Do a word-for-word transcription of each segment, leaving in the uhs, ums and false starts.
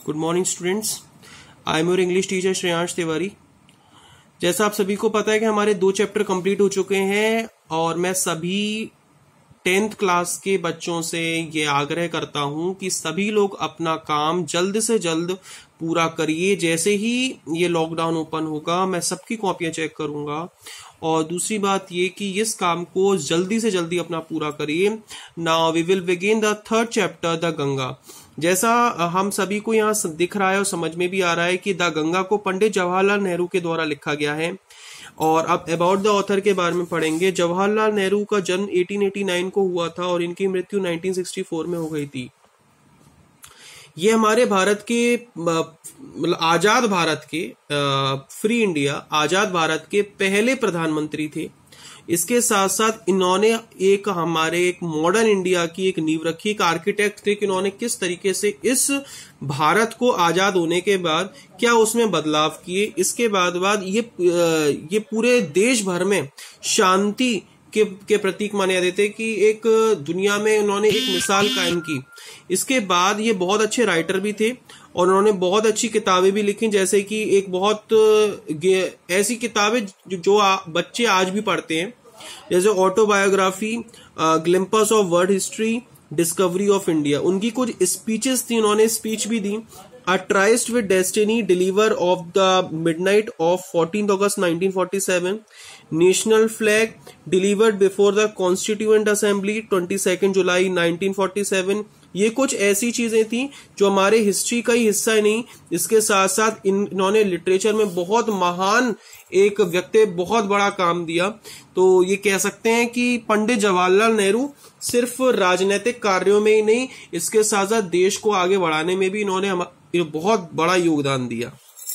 Good morning students, I am your English teacher Shreyansh Tiwari. जैसा आप सभी को पता है कि हमारे दो चैप्टर कंप्लीट हो चुके हैं और मैं सभी टेंथ क्लास के बच्चों से ये आग्रह करता हूं कि सभी लोग अपना काम जल्द से जल्द पूरा करिए। जैसे ही ये लॉकडाउन ओपन होगा मैं सबकी कॉपियां चेक करूंगा और दूसरी बात ये कि इस काम को जल्दी से जल्दी अपना पूरा करिए। Now we will begin the third chapter the Ganga. जैसा हम सभी को यहाँ दिख रहा है और समझ में भी आ रहा है कि द गंगा को पंडित जवाहरलाल नेहरू के द्वारा लिखा गया है। और अब अबाउट द ऑथर के बारे में पढ़ेंगे। जवाहरलाल नेहरू का जन्म अठारह सौ नवासी को हुआ था और इनकी मृत्यु उन्नीस सौ चौंसठ में हो गई थी। ये हमारे भारत के मतलब आजाद भारत के फ्री इंडिया आजाद भारत के पहले प्रधानमंत्री थे। इसके साथ साथ इन्होंने एक हमारे एक मॉडर्न इंडिया की एक नींव रखी। एक आर्किटेक्ट थे कि इन्होंने किस तरीके से इस भारत को आजाद होने के बाद क्या उसमें बदलाव किए। इसके बाद बाद ये ये पूरे देश भर में शांति के के प्रतीक माने जाते थे कि एक दुनिया में उन्होंने एक मिसाल कायम की। इसके बाद ये बहुत अच्छे राइटर भी थे और उन्होंने बहुत अच्छी किताबें भी लिखी, जैसे कि एक बहुत ऐसी किताबें जो आ, बच्चे आज भी पढ़ते हैं, जैसे autobiography, glimpses of world history, discovery of India. उनकी कुछ स्पीचेस थी, उन्होंने स्पीच भी दी। A Tryst with Destiny, Deliver of the Midnight of fourteenth August nineteen forty-seven, National Flag, Delivered before the Constituent Assembly, twenty-second July nineteen forty-seven। ये कुछ ऐसी चीजें थी जो हमारे हिस्ट्री का ही हिस्सा नहीं। इसके साथ साथ इन्होंने लिटरेचर में बहुत महान एक व्यक्ति बहुत बड़ा काम दिया। तो ये कह सकते हैं कि पंडित जवाहरलाल नेहरू सिर्फ राजनीतिक कार्यों में ही नहीं, इसके साथ साथ देश को आगे बढ़ाने में भी इन्होंने बहुत बड़ा योगदान दिया।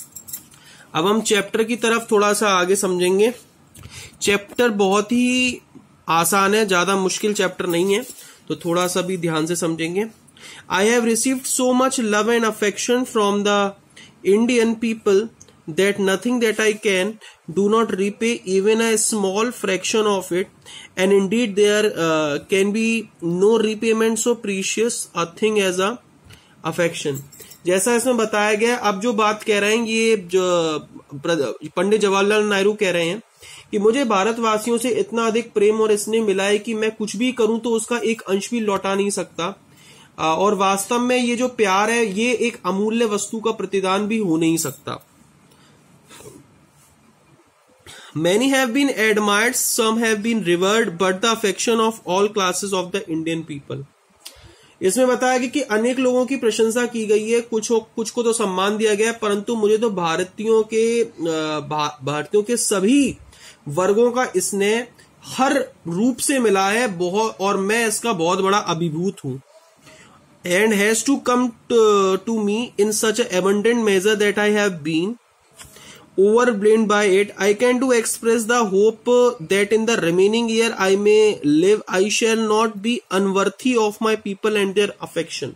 अब हम चैप्टर की तरफ थोड़ा सा आगे समझेंगे। चैप्टर बहुत ही आसान है, ज्यादा मुश्किल चैप्टर नहीं है, तो थोड़ा सा भी ध्यान से समझेंगे। I have received so much love and affection from the Indian people that nothing that I can do not repay even a small fraction of it, and indeed there uh, can be no repayment so precious a thing as a affection। जैसा इसमें बताया गया। अब जो बात कह रहे हैं ये जो पंडित जवाहरलाल नेहरू कह रहे हैं कि मुझे भारतवासियों से इतना अधिक प्रेम और स्नेह मिला है कि मैं कुछ भी करूं तो उसका एक अंश भी लौटा नहीं सकता। और वास्तव में ये जो प्यार है ये एक अमूल्य वस्तु का प्रतिदान भी हो नहीं सकता। Many have been admired, some have been revered, but the affection of all classes of the Indian people। इसमें बताया गया कि अनेक लोगों की प्रशंसा की गई है, कुछ कुछ को तो सम्मान दिया गया, परंतु मुझे तो भारतीयों के भारतीयों के सभी वर्गों का स्नेह हर रूप से मिला है बहुत, और मैं इसका बहुत बड़ा अभिभूत हूं। And has to come to, to me in such an abundant measure that I have been overwhelmed by it. I can to express the hope that in the remaining year I may live, I shall not be unworthy of my people and their affection।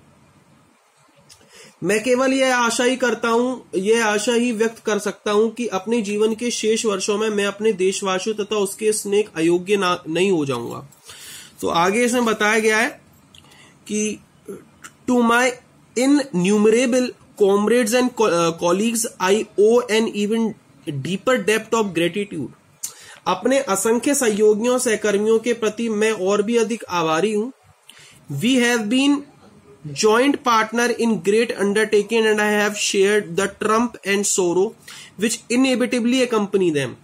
मैं केवल यह आशा ही करता हूं, यह आशा ही व्यक्त कर सकता हूं कि अपने जीवन के शेष वर्षों में मैं अपने देशवासियों तथा उसके स्नेह अयोग्य ना नहीं हो जाऊंगा। तो आगे इसमें बताया गया है कि to my innumerable comrades and colleagues I owe an even deeper depth of gratitude। अपने असंख्य सहयोगियों सहकर्मियों के प्रति मैं और भी अधिक आभारी हूं। We have been joint partner in great undertaking and I have shared the triumph and sorrow which inevitably accompany them।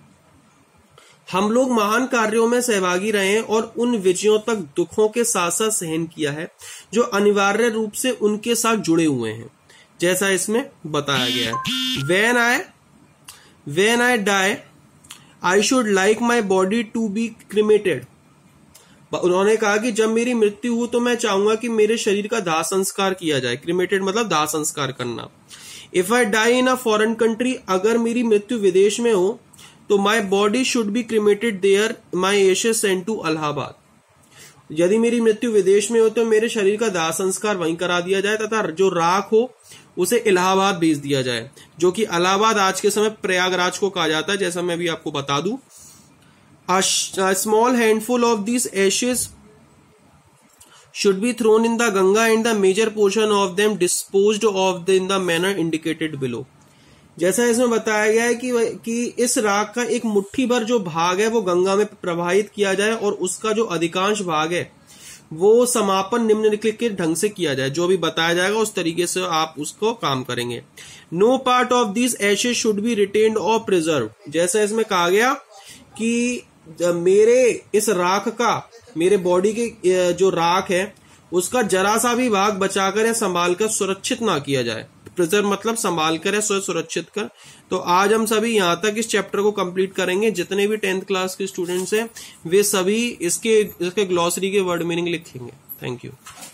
हम लोग महान कार्यों में सहभागी रहे हैं और उन विजयों तक दुखों के साथ साथ सहन किया है जो अनिवार्य रूप से उनके साथ जुड़े हुए हैं, जैसा इसमें बताया गया है। When I when I die, I should like my body to be cremated। उन्होंने कहा कि जब मेरी मृत्यु हो तो मैं चाहूंगा कि मेरे शरीर का दाह संस्कार किया जाए। क्रिमेटेड मतलब दाह संस्कार करना। If I die in a foreign country, अगर मेरी मृत्यु विदेश में हो तो my body should be cremated there, my ashes sent to Allahabad। यदि मेरी मृत्यु विदेश में हो तो मेरे शरीर का दाह संस्कार वहीं करा दिया जाए तथा जो राख हो उसे इलाहाबाद भेज दिया जाए, जो कि इलाहाबाद आज के समय प्रयागराज को कहा जाता है, जैसा मैं भी आपको बता दूं। A small handful of these ashes should be thrown in the Ganga and the major portion of them disposed of the in the manner indicated below। जैसा इसमें बताया गया है कि कि इस राख का एक मुट्ठी भर जो भाग है वो गंगा में प्रवाहित किया जाए और उसका जो अधिकांश भाग है वो समापन निम्नलिखित के ढंग से किया जाए। जो भी बताया जाएगा उस तरीके से आप उसको काम करेंगे। No part of this ashes should be retained और प्रिजर्व। जैसा इसमें कहा गया कि मेरे इस राख का, मेरे बॉडी के जो राख है उसका जरा सा भी भाग बचाकर या संभाल कर सुरक्षित ना किया जाए। प्रिजर्व मतलब संभाल कर या सुरक्षित कर। तो आज हम सभी यहाँ तक इस चैप्टर को कंप्लीट करेंगे। जितने भी टेंथ क्लास के स्टूडेंट्स हैं वे सभी इसके इसके ग्लॉसरी के वर्ड मीनिंग लिखेंगे। Thank you.